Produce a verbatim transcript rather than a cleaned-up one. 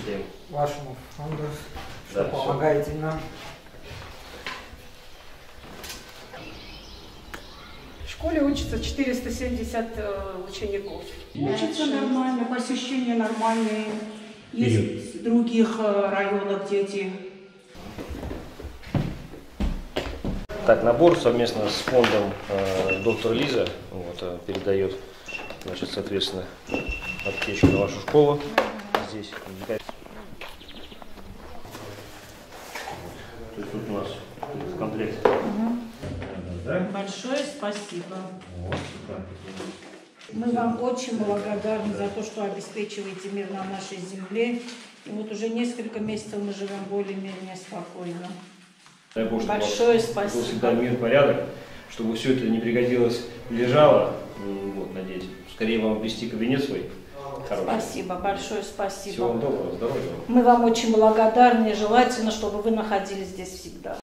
всем вашему фонду, что да, помогаете все. нам. В школе учатся четыреста семьдесят э, учеников. Учатся нормально, посещения нормальные. Есть в других э, районах дети. Так, набор совместно с фондом э, доктор Лиза вот, э, передает, значит, соответственно, аптечку на вашу школу. Здесь. То есть тут у нас в комплекте. Угу. Да? Большое спасибо. Вот, Мы вам очень благодарны за то, что обеспечиваете мир на нашей земле. И вот уже несколько месяцев мы живем более-менее спокойно. Дай Бог, чтобы Большое был спасибо. всегда мир, порядок, чтобы все это не пригодилось, лежало. Вот, надеюсь, скорее вам ввести кабинет свой. Хороший. Спасибо, большое спасибо. Всего вам доброго, здоровья. Мы вам очень благодарны, и желательно, чтобы вы находились здесь всегда.